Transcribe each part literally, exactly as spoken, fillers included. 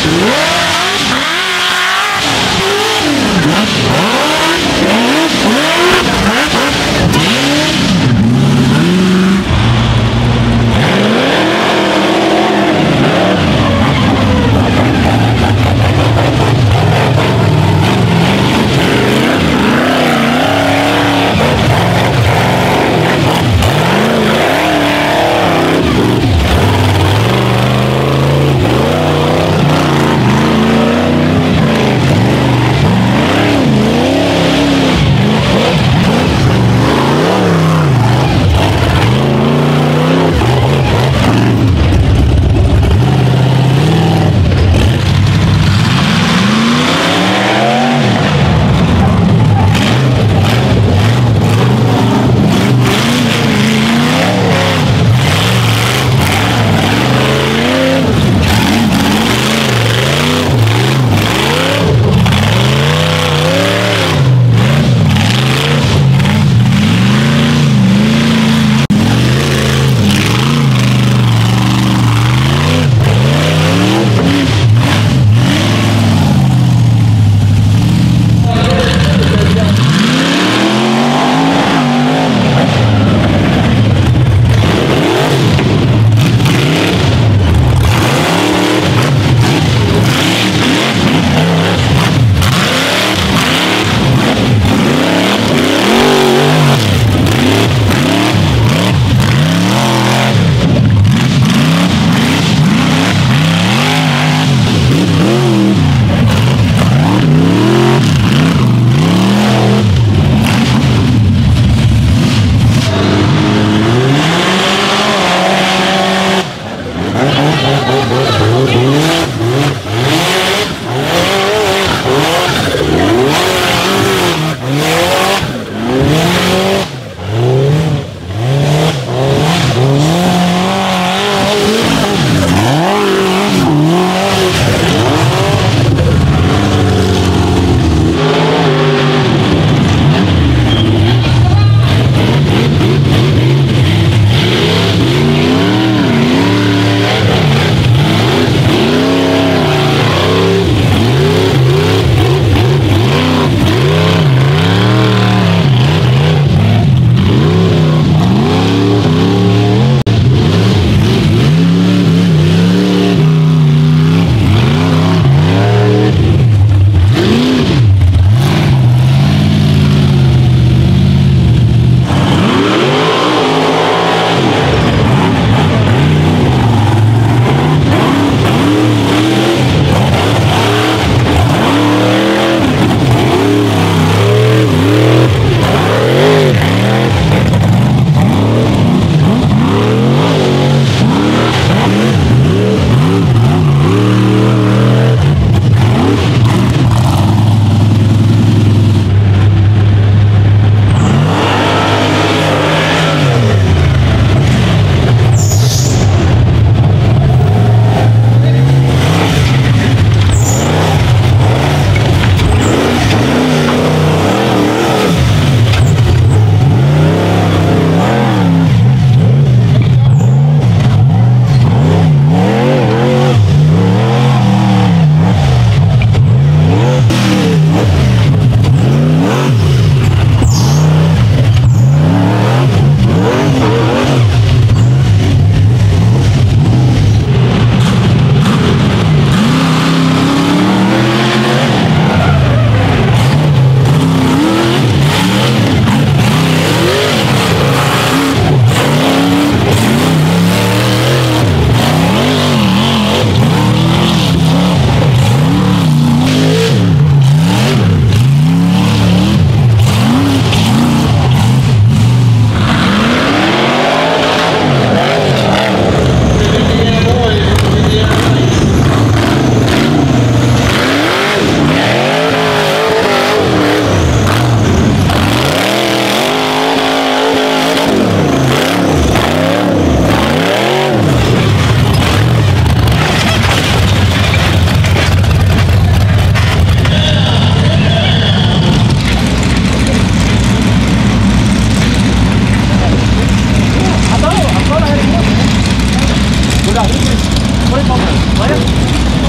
Udah, ini. Boleh, Pak. Boleh.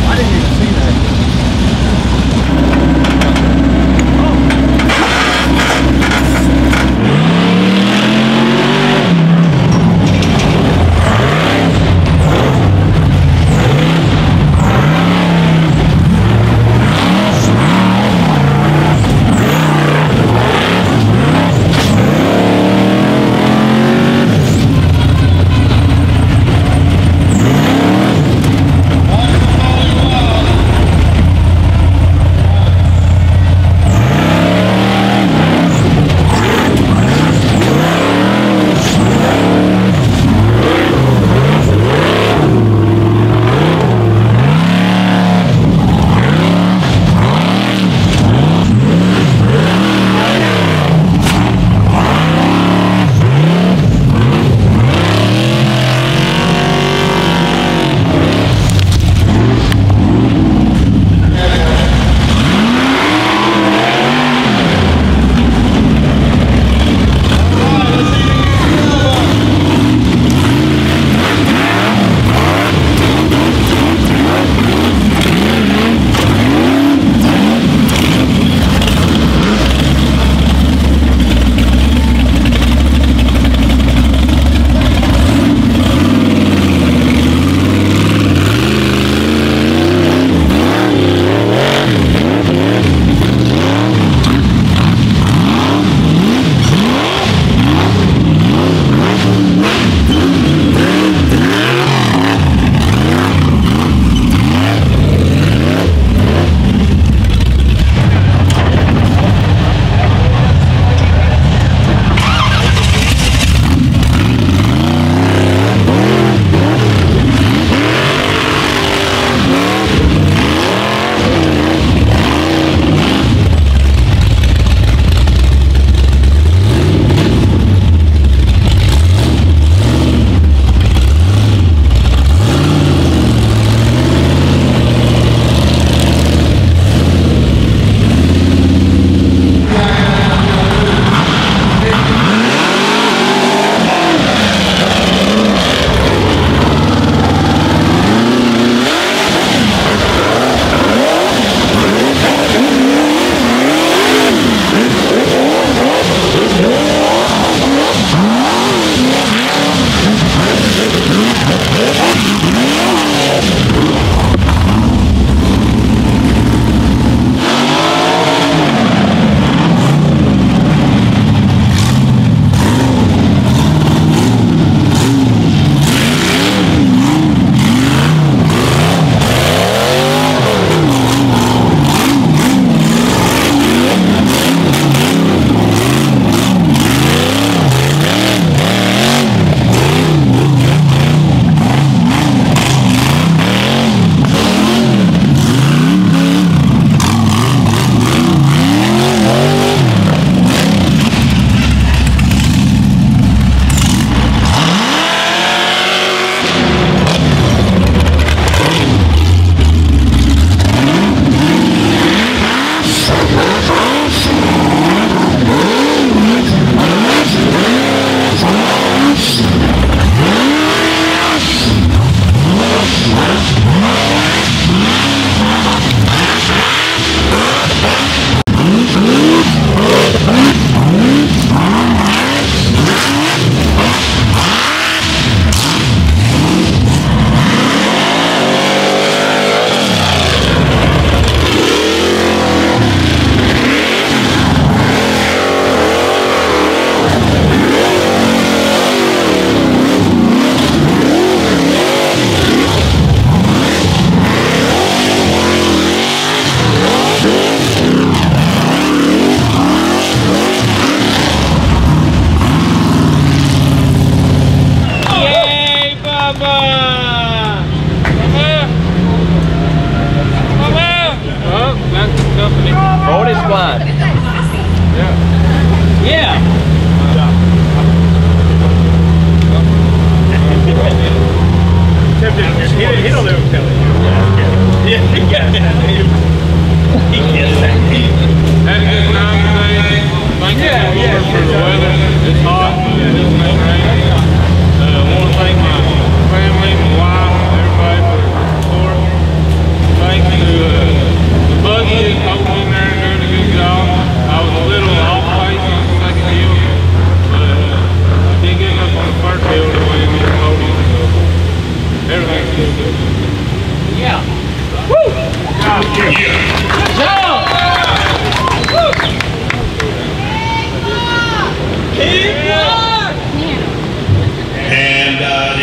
It's hot. It's rain. Uh, I want to thank my family,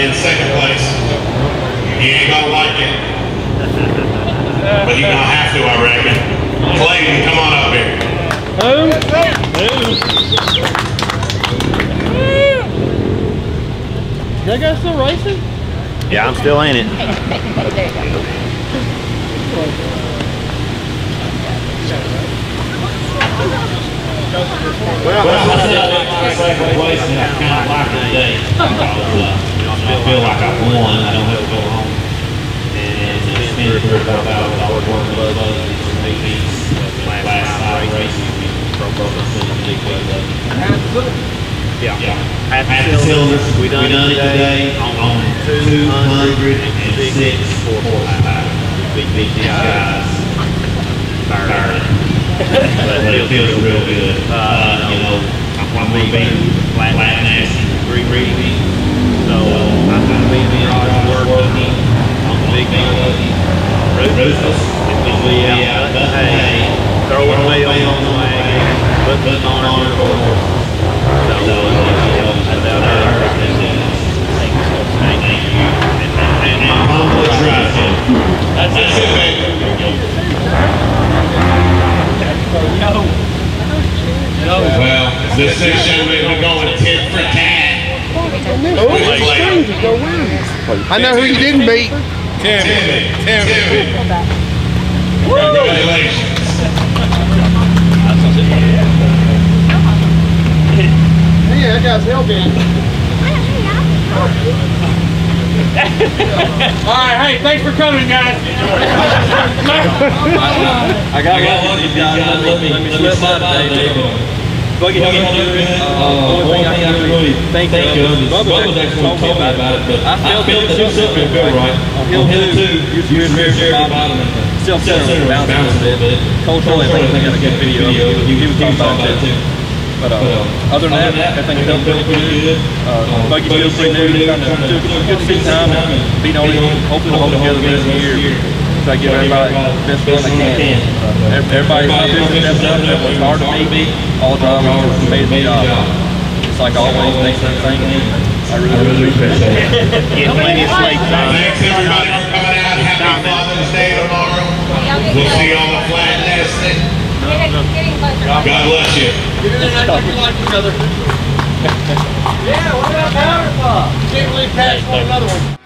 in second place. He ain't gonna like it. But he's gonna have to, I reckon. Clayton, come on up here. Who? Who? That guy still racing? Yeah, I'm still in it. There you go. Well, well I said I'm second place and I kind of like it today. I feel like I won. I don't have to go home and spend three or four thousand dollars worth of budget to make these last five races. Yeah. Yeah. Half Half the cylinders. We done it today on two hundred six horsepower. Big, big guys. Tired. But it feels real good. Uh, you know, I'm going to be flat nasty, three reading. So I'm going to be in Roger's working on the big buggy. Rufus is way out the hay, throwing away on the wagon, putting on our horse. So, you know, that's out there. Thank you. And I'm humble as right. That's it, baby. Well, this section we're going tit for tat. I know who you didn't beat. Timmy. Timmy. Congratulations. Yeah, that guy's hell bent. Alright, hey, thanks for coming, guys. I got one of these guys. Let me, let me slip by today. Buggy held up good. Uh, only thing I can really think of is Bubba's actually told me about it, but I felt that two something feel right. On hill two, you were very, very bottom and the self-center was bouncing a little bit. Cole Troy, I think, got a good video of it. He was talking about it too. But uh, other than that, I think it felt pretty good. Uh, Buggy still pretty new, kind of took a good seat time and beat on it. Hopefully we'll hold together the rest of the year. Try to give everybody the best run they can. Uh, everybody in my business stepped up. It was hard to beat. All drivers made the job. It's like always, thanks for everything. I really, really appreciate it. Get plenty of sleep. Thanks everybody for coming out. Happy Father's Day tomorrow. We'll see you on the flat nesting. God bless you. Get in there and act like we like each other. Yeah, what about Powder Puff? Can't believe Pat's won another one.